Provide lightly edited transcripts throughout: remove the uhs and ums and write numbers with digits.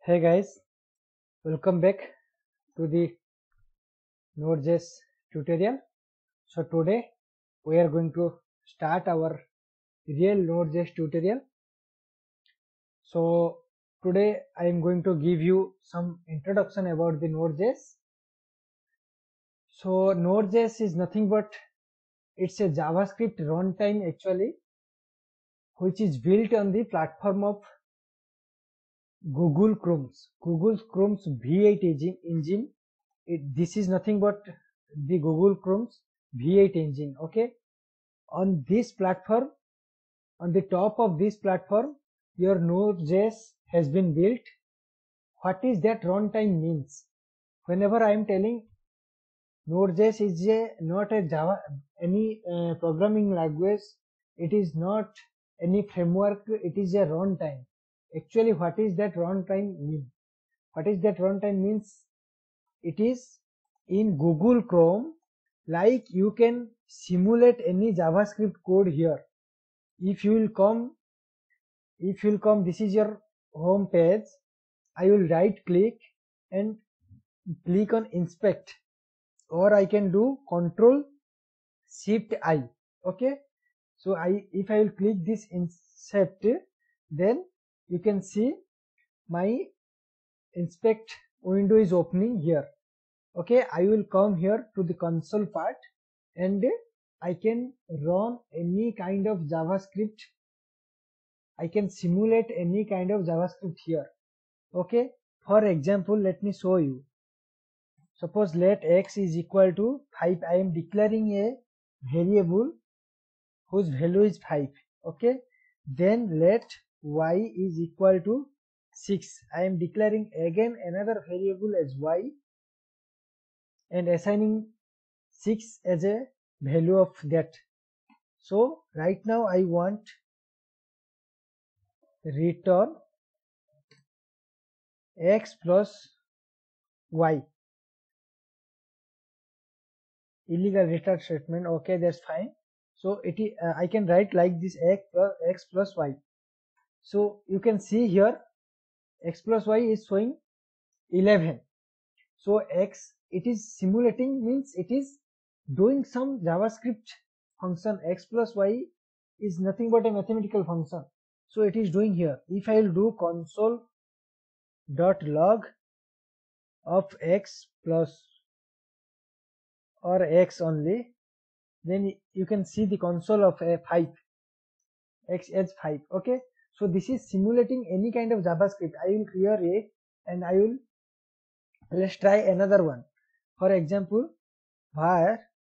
Hey guys, welcome back to the NodeJS tutorial. So today we are going to start our real NodeJS tutorial. So today I am going to give you some introduction about the NodeJS. So NodeJS is nothing but it's a JavaScript runtime actually, which is built on the platform of Google Chrome's V8 engine. This is nothing but the Google Chrome's V8 engine. Okay, on this platform, on the top of this platform, your Node.js has been built. What is that runtime means? Whenever I am telling Node.js is not a Java any programming language, it is not any framework, it is a runtime. Actually, what is that runtime mean? What is that runtime means? It is in Google Chrome, like you can simulate any JavaScript code here. If you will come, this is your home page. I will right click and click on inspect, or I can do Control Shift I. Okay, so if I will click this inspect, then you can see my inspect window is opening here. Okay, I will come here to the console part and I can run any kind of JavaScript. I can simulate any kind of JavaScript here. Okay, for example, let me show you. Suppose let x is equal to 5. I am declaring a variable whose value is 5. Okay, then let y is equal to 6. I am declaring again another variable as y and assigning 6 as a value of that. So right now I want return x plus y. Illegal return statement. Okay, that's fine. So it is I can write like this, x plus y. So you can see here x plus y is showing 11. So x, it is simulating, means it is doing some JavaScript function. X plus y is nothing but a mathematical function. So it is doing here. If I will do console.log of x plus or x only, then you can see the console of a 5, x as 5. Okay, so this is simulating any kind of JavaScript. I will clear it and I will, let's try another one. For example, var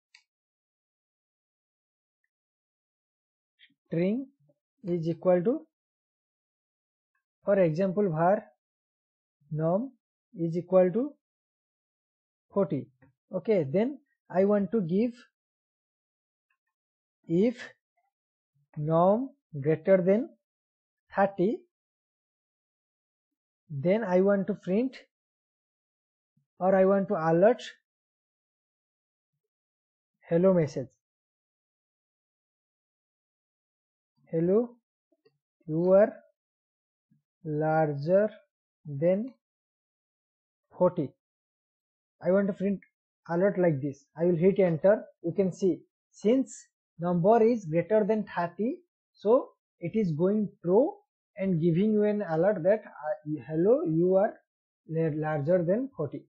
string is equal to, for example, var num is equal to 40. Okay, then I want to give if num greater than 30, then I want to print, or I want to alert hello message. Hello, you are larger than 40. I want to print alert like this. I will hit enter. You can see, since number is greater than 30, so it is going true and giving you an alert that hello, you are larger than 40.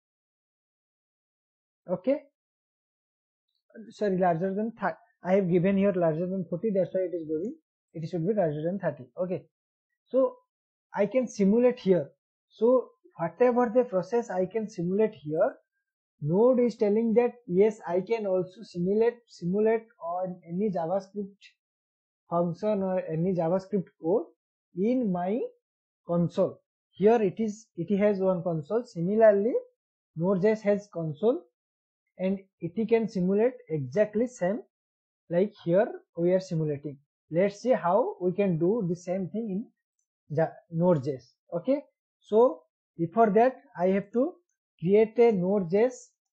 Okay, sorry, larger than 30. I have given here larger than 40, that's why it is going, it should be larger than 30. Okay, so I can simulate here. So whatever the process I can simulate here, Node is telling that yes, I can also simulate on any JavaScript function or any JavaScript code in my console. Here it has one console. Similarly, Node.js has console and it can simulate exactly same like here we are simulating. Let's see how we can do the same thing in Node.js. Okay, so before that I have to create a Node.js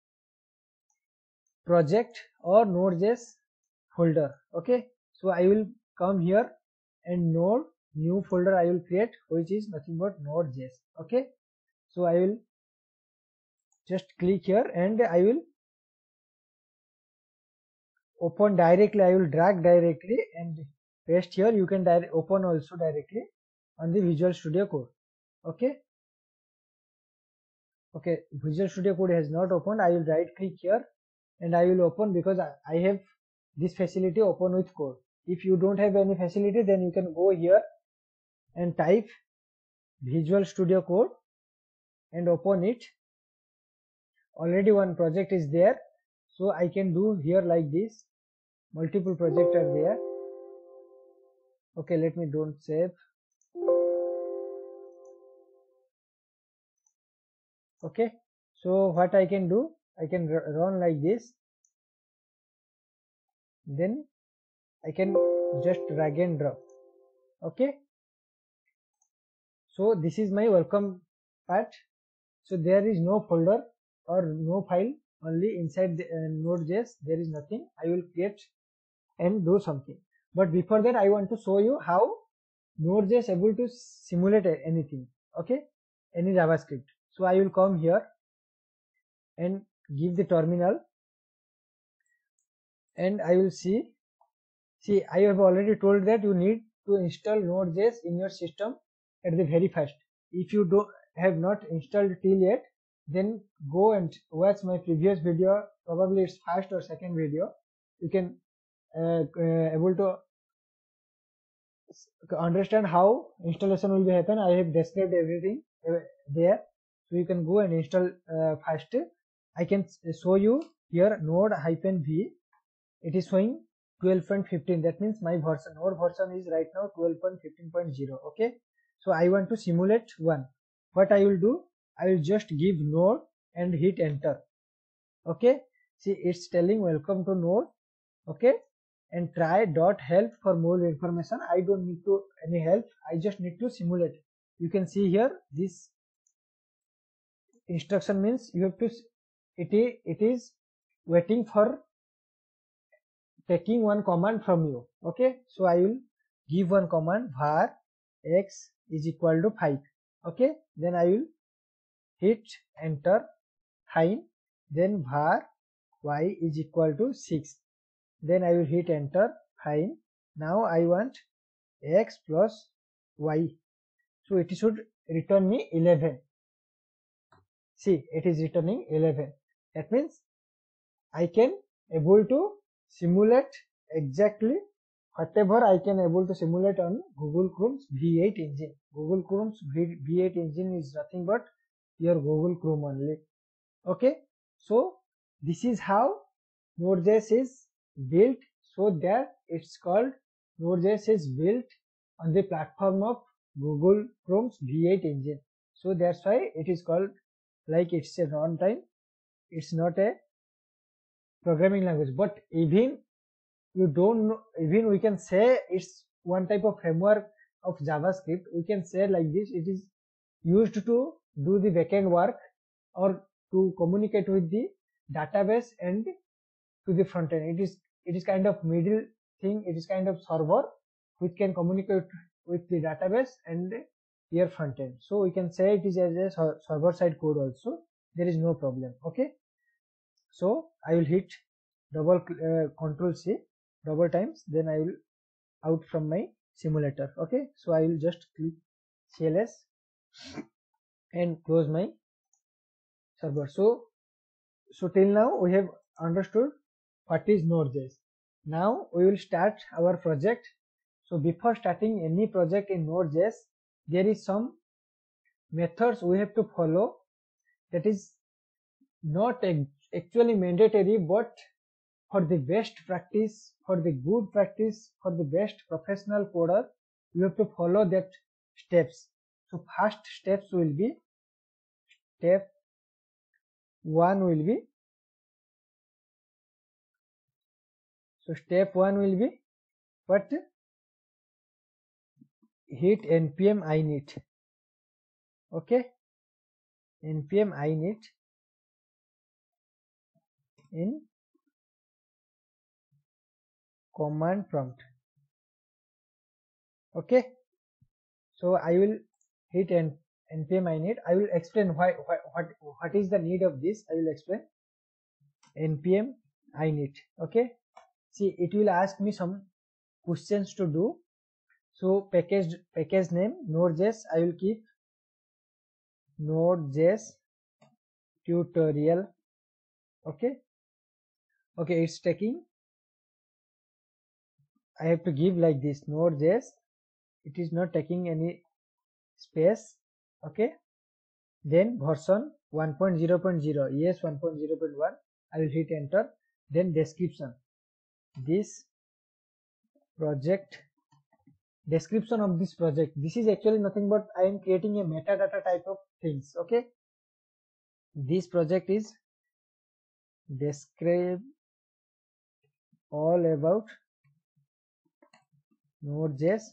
project or Node.js folder. Okay, so I will come here and Node new folder I will create, which is nothing but Node.js. Okay, so I will just click here and I will open directly. I will drag directly and paste here. You can open also directly on the Visual Studio Code. Okay, Visual Studio Code has not opened. I will right click here and I will open, because I have this facility open with code. If you don't have any facility, then you can go here and type Visual Studio Code and open it. Already one project is there, so I can do here like this. Multiple projects are there. Okay, let me don't save. Okay, so what I can do, I can run like this, then I can just drag and drop. Okay, so this is my welcome part. So there is no folder or no file, only inside the Node.js there is nothing. I will create and do something, but before that I want to show you how Node.js able to simulate anything. Okay, any JavaScript. So I will come here and give the terminal and I will see I have already told that you need to install Node.js in your system at the very first. If you have not installed till yet, then go and watch my previous video. Probably it's first or second video. You can able to understand how installation will be happen. I have described everything there, so you can go and install first. I can show you here node-v. It is showing 12.15. that means my version, node version is right now 12.15.0. okay, so I want to simulate one. What I will do, I will just give node and hit enter. Okay, see it's telling welcome to node. Okay, and try .help for more information. I don't need to any help, I just need to simulate. You can see here this instruction means you have to, it is waiting for taking one command from you. Okay, so I will give one command var x is equal to 5. Okay, then I will hit enter. Fine, then var y is equal to 6. Then I will hit enter. Fine, now I want x plus y, so it should return me 11. See, it is returning 11. That means I can able to simulate exactly whatever I can able to simulate on Google Chrome's V8 engine. Google Chrome's V8 engine is nothing but your Google Chrome only. Okay, so this is how Node.js is built, so that it's called Node.js is built on the platform of Google Chrome's V8 engine. So that's why it is called like it's a runtime. It's not a programming language, but even you don't know, even we can say it's one type of framework of JavaScript. We can say like this, it is used to do the backend work or to communicate with the database and to the front end. It is kind of middle thing. It is kind of server which can communicate with the database and your front end. So we can say it is as a server side code also. There is no problem. Okay, so I will hit double control C double times, then I will out from my simulator. Okay, so I will just click CLS and close my server. So till now we have understood what is Node.js. Now we will start our project. So before starting any project in Node.js, there is some methods we have to follow. That is not actually mandatory, but for the best practice, for the good practice, for the best professional coder, you have to follow that steps. So first steps will be, step 1 will be, so step 1 will be what? Hit npm init. Okay, npm init in command prompt. Okay, So I will hit npm init. I will explain what is the need of this. I will explain npm init. Okay, see, it will ask me some questions to do. So package name node.js, I will keep node.js tutorial. Okay, it's taking. I have to give like this node.js. It is not taking any space. Okay, then version 1.0.0, yes, 1.0.1. I will hit enter. Then description, this project, description of this project. This is actually nothing but I am creating a metadata type of things. Okay, this project is describe all about node.js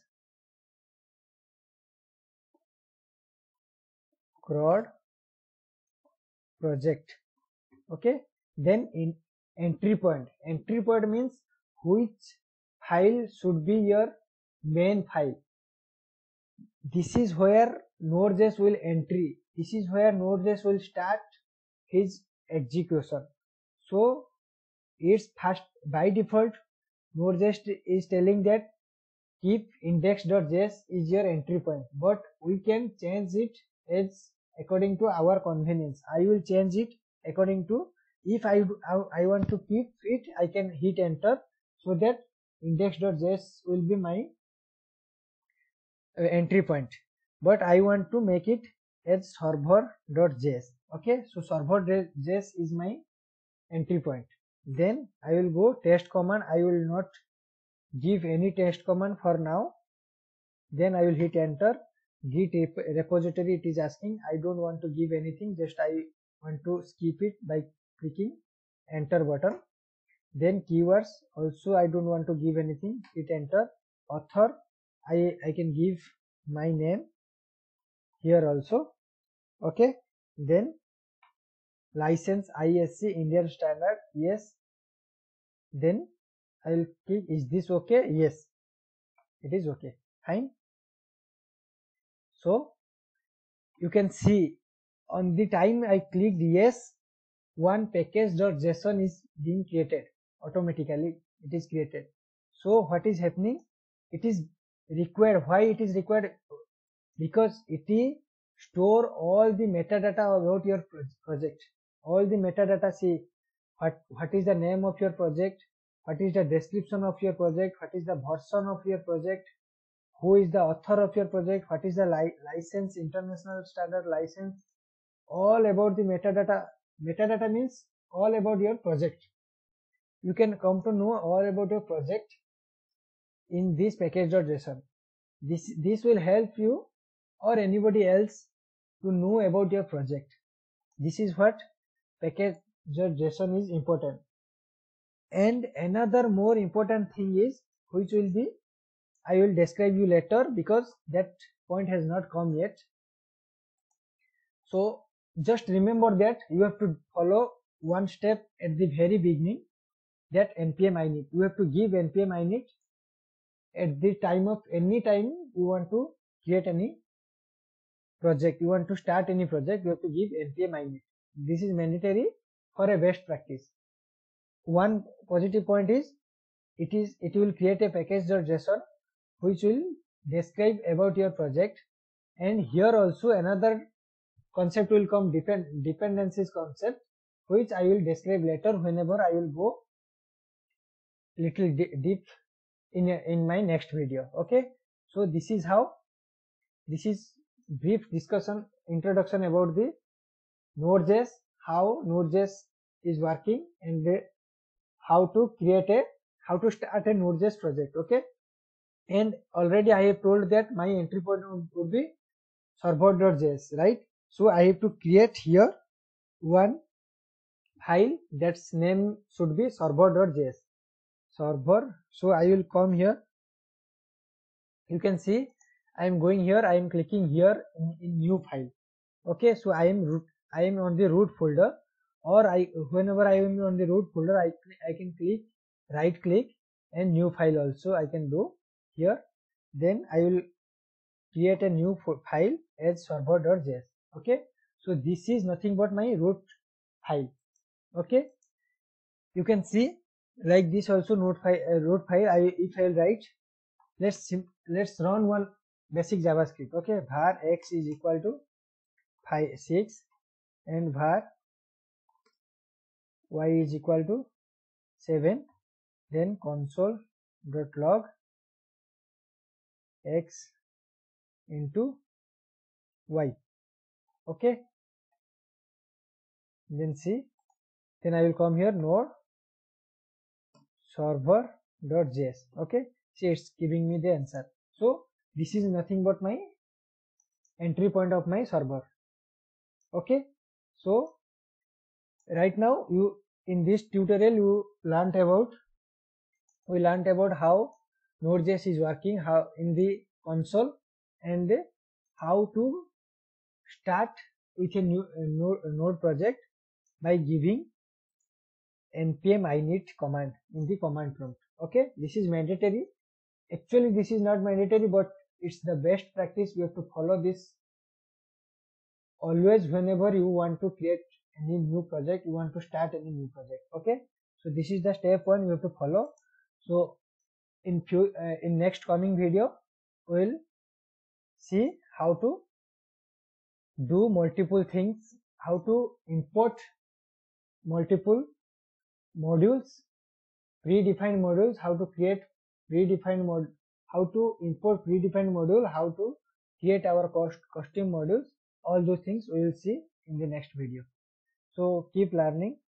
CRUD project. Okay, then in entry point means which file should be your main file. This is where node.js will entry. This is where node.js will start his execution. So it's first, by default node.js is telling that keep index.js is your entry point, but we can change it as according to our convenience. I will change it according to, if I want to keep it, I can hit enter, so that index.js will be my entry point, but I want to make it as server.js. Okay, so server.js is my entry point. Then I will go test command. I will not give any test command for now. Then I will hit enter. Git repository, it is asking. I don't want to give anything, just I want to skip it by clicking enter button. Then keywords, also I don't want to give anything, hit enter. Author, I can give my name here also. Okay, then license ISC Indian standard, yes. Then I will click, is this okay? Yes, it is okay, fine. So you can see on the time I clicked yes, one package.json is being created automatically. It is created. So what is happening? It is required. Why it is required? Because it is store all the metadata about your project. All the metadata, see what is the name of your project, what is the description of your project, what is the version of your project, who is the author of your project, what is the license, international standard license, all about the metadata. Metadata means all about your project. You can come to know all about your project in this package.json. This will help you or anybody else to know about your project. This is what package.json is important. And another more important thing is, which will be, I will describe you later because that point has not come yet. So just remember that you have to follow one step at the very beginning, that npm init. You have to give npm init at the time of any time you want to create any project, you want to start any project, you have to give npm init. This is mandatory for a best practice. One positive point is it will create a package.json which will describe about your project. And here also another concept will come, dependencies concept, which I will describe later whenever I will go little deep in my next video. Okay, so this is how, this is brief discussion, introduction about the node.js, how node.js is working, and how to start a node.js project. Okay, and already I have told that my entry point would be server.js, right? So I have to create here one file that's name should be server.js, server. So I will come here, you can see I am going here, I am clicking here in new file. Okay, so I am on the root folder, or whenever I am on the root folder, I can click right click and new file also I can do here. Then I will create a new file as server.js. Okay, so this is nothing but my root file. Okay, you can see like this also root file. If I write, let's run one basic JavaScript. Okay, var x is equal to 6 and var y is equal to 7, then console.log x into y. Okay, then see, then I will come here node server.js. Okay, see, it's giving me the answer. So this is nothing but my entry point of my server. Okay, so right now in this tutorial we learned about how Node.js is working, how in the console, and how to start with a new node project by giving npm init command in the command prompt. Okay, this is mandatory. Actually this is not mandatory, but it's the best practice. We have to follow this always whenever you want to create any new project, you want to start any new project. Okay, so this is the step 1 you have to follow. So in next coming video we'll see how to do multiple things, how to import multiple modules, predefined modules, how to create predefined mod, how to import predefined module, how to create our custom modules. All those things we will see in the next video. So keep learning.